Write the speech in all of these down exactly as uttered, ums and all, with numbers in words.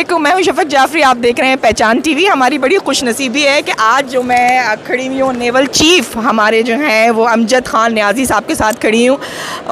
वालेकुम, मैं हूं शफक जाफरी। आप देख रहे हैं पहचान टीवी। हमारी बड़ी खुशनसीबी है कि आज जो मैं खड़ी हुई हूँ नेवल चीफ़ हमारे जो हैं वो अमजद ख़ान न्याज़ी साहब के साथ खड़ी हूँ।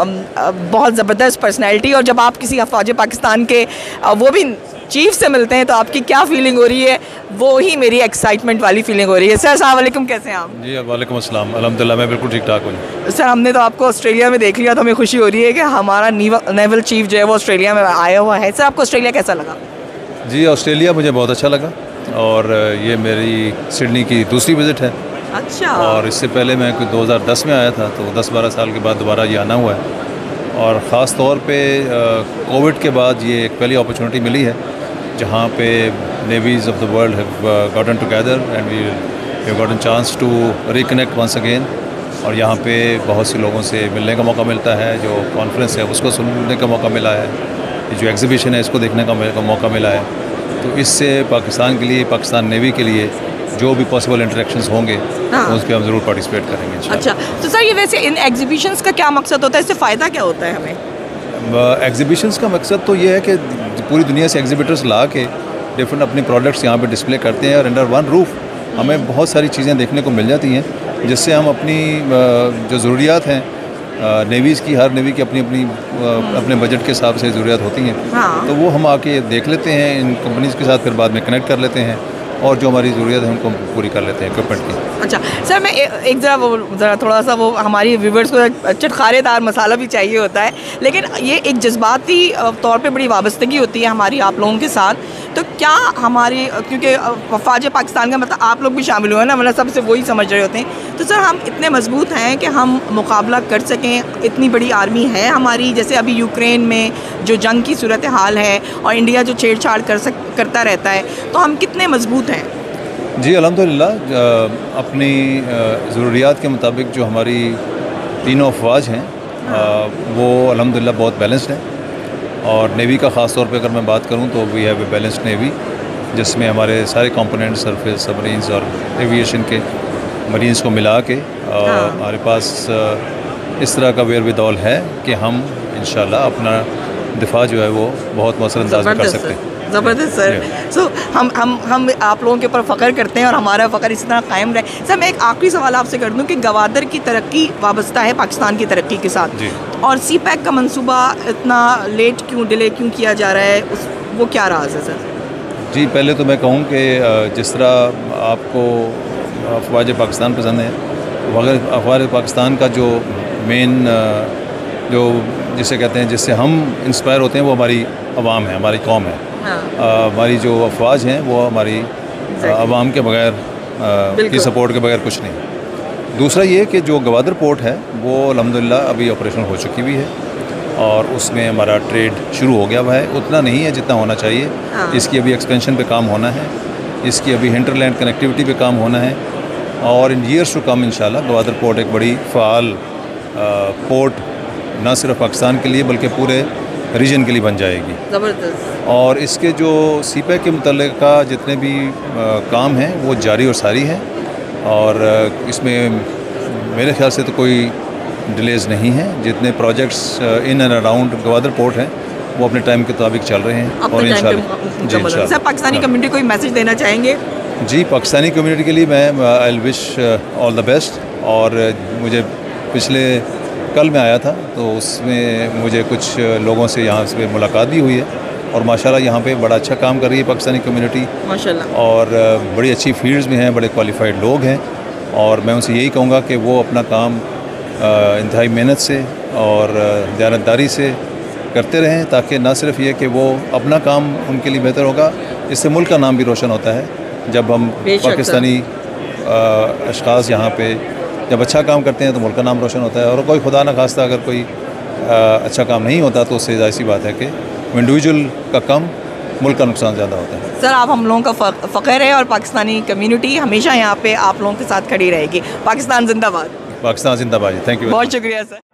बहुत ज़बरदस्त पर्सनैलिटी, और जब आप किसी अफवाज पाकिस्तान के वो भी चीफ से मिलते हैं तो आपकी क्या फीलिंग हो रही है, वो ही मेरी एक्साइटमेंट वाली फीलिंग हो रही है। सर अस्सलाम वालेकुम, कैसे हैं आप? जी वालेकुम अस्सलाम, अल्हम्दुलिल्लाह मैं बिल्कुल ठीक ठाक हूँ। सर हमने तो आपको ऑस्ट्रेलिया में देख लिया तो हमें खुशी हो रही है कि हमारा नेवल चीफ जो है वो ऑस्ट्रेलिया में आया हुआ है। सर आपको ऑस्ट्रेलिया कैसा लगा? जी ऑस्ट्रेलिया मुझे बहुत अच्छा लगा, और ये मेरी सिडनी की दूसरी विज़िट है। अच्छा। और इससे पहले मैं कोई दो हज़ार दस में आया था, तो दस बारह साल के बाद दोबारा ये आना हुआ है। और ख़ास तौर पे कोविड के बाद ये एक पहली अपॉर्चुनिटी मिली है जहाँ पे navies of the world have gotten together and we have gotten chance to reconnect once again. और यहाँ पे बहुत से लोगों से मिलने का मौका मिलता है, जो कॉन्फ्रेंस है उसको सुनने का मौका मिला है, जो एग्ज़िबिशन है इसको देखने का मौका मिला है। तो इससे पाकिस्तान के लिए, पाकिस्तान नेवी के लिए जो भी पॉसिबल इंटरेक्शंस होंगे हाँ। उसके हम ज़रूर पार्टिसिपेट करेंगे। अच्छा, तो सर ये वैसे इन एग्जीबिशंस का क्या मकसद होता है, इससे फ़ायदा क्या होता है हमें? एग्जीबिशंस का मकसद तो ये है कि पूरी दुनिया से एग्जीबिटर्स ला के डिफरेंट अपने प्रोडक्ट्स यहाँ पे डिस्प्ले करते हैं, और अंडर वन रूफ हमें बहुत सारी चीज़ें देखने को मिल जाती हैं, जिससे हम अपनी जो ज़रूरियात हैं नेवीज़ की, हर नेवी की अपनी अपनी अपने बजट के हिसाब से ज़रूरियात होती हैं। हाँ। तो वो हम आके देख लेते हैं इन कंपनीज़ के साथ, फिर बाद में कनेक्ट कर लेते हैं और जो हमारी ज़रूरत है उनको पूरी कर लेते हैं इक्विपमेंट की। अच्छा सर, मैं ए, एक ज़रा वो ज़रा थोड़ा सा वो हमारी व्यूवर्स को चटखारेदार मसाला भी चाहिए होता है, लेकिन ये एक जज्बाती तौर पे बड़ी वाबस्तगी होती है हमारी आप लोगों के साथ। तो क्या हमारी, क्योंकि वफाज पाकिस्तान का मतलब आप लोग भी शामिल हुए ना, मतलब सबसे वही समझ रहे होते हैं, तो सर हम इतने मजबूत हैं कि हम मुकाबला कर सकें? इतनी बड़ी आर्मी है हमारी, जैसे अभी यूक्रेन में जो जंग की सूरत हाल है और इंडिया जो छेड़छाड़ कर सक करता रहता है, तो हम कितने मजबूत हैं? जी अल्हम्दुलिल्लाह, अपनी ज़रूरियात के मुताबिक जो हमारी तीनों अफवाज हैं वो अल्हम्दुलिल्लाह बहुत बैलेंस्ड हैं। और नेवी का ख़ास तौर पे अगर मैं बात करूं तो we have a balanced navy, जिसमें हमारे सारे कंपोनेंट सरफेस, सबमरीन्स और एविएशन के मरीन्स को मिला के हाँ। हमारे पास इस तरह का वेरविदौल है कि हम इंशाल्लाह अपना दिफा जो है वो बहुत मौसर अंदाज में कर सकते हैं। ज़बरदस्त सर। सो so, हम हम हम आप लोगों के ऊपर फ़ख्र करते हैं और हमारा फ़ख्र इस तरह कायम रहे। सर मैं एक आखिरी सवाल आपसे कर दूं कि गवादर की तरक्की वाबस्ता है पाकिस्तान की तरक्की के साथ जी। और सी पैक का मंसूबा इतना लेट क्यों, डिले क्यों किया जा रहा है, उस वो क्या राज है सर? जी पहले तो मैं कहूँ कि जिस तरह आपको अफवाज पाकिस्तान पसंद है, मगर अफवाज पाकिस्तान का जो मेन जो जिसे कहते हैं, जिससे हम इंस्पायर होते हैं, वो हमारी अवाम है, हमारी कौम है। हाँ। हमारी जो अफवाज हैं वो हमारी अवाम के बगैर की सपोर्ट के बगैर कुछ नहीं। दूसरा ये कि जो गवादर पोर्ट है वो अल्हम्दुलिल्लाह अभी ऑपरेशन हो चुकी भी है, और उसमें हमारा ट्रेड शुरू हो गया हुआ है। उतना नहीं है जितना होना चाहिए। हाँ। इसकी अभी एक्सपेंशन पे काम होना है, इसकी अभी हिंटरलैंड कनेक्टिविटी पे काम होना है, और इन ईयर्स टू कम इंशाल्लाह गवादर पोर्ट एक बड़ी फ़ाल पोर्ट न सिर्फ पाकिस्तान के लिए बल्कि पूरे रीजन के लिए बन जाएगी। ज़बरदस्त। और इसके जो सी पैक के मुतल्लिक़ का जितने भी आ, काम हैं वो जारी और सारी हैं, और आ, इसमें मेरे ख्याल से तो कोई डिलेज़ नहीं है। जितने projects in and around Gwadar port हैं वो अपने टाइम के मुताबिक चल रहे हैं, और इंशाल्लाह जी इंशाल्लाह। सर पाकिस्तानी कम्युनिटी कोई मैसेज देना चाहेंगे? जी पाकिस्तानी कम्युनिटी के लिए मैं I wish all the best. और मुझे पिछले कल मैं आया था तो उसमें मुझे कुछ लोगों से यहाँ से मुलाकात भी हुई है, और माशाल्लाह यहाँ पे बड़ा अच्छा काम कर रही है पाकिस्तानी कम्युनिटी माशाल्लाह, और बड़ी अच्छी फील्ड्स में हैं, बड़े क्वालिफाइड लोग हैं। और मैं उनसे यही कहूँगा कि वो अपना काम इंतहाई मेहनत से और दयानतदारी से करते रहें, ताकि ना सिर्फ ये कि वो अपना काम उनके लिए बेहतर होगा, इससे मुल्क का नाम भी रोशन होता है। जब हम पाकिस्तानी अशख़ास यहाँ पे जब अच्छा काम करते हैं तो मुल्क का नाम रोशन होता है, और कोई खुदा न खास्ता अगर कोई आ, अच्छा काम नहीं होता तो उससे ज़ाहिर सी बात है कि इंडिविजुअल का कम, मुल्क का नुकसान ज़्यादा होता है। सर आप हम लोगों का फ़ख्र है, और पाकिस्तानी कम्युनिटी हमेशा यहाँ पे आप लोगों के साथ खड़ी रहेगी। पाकिस्तान जिंदाबाद। पाकिस्तान जिंदाबाद। Thank you. बहुत शुक्रिया सर।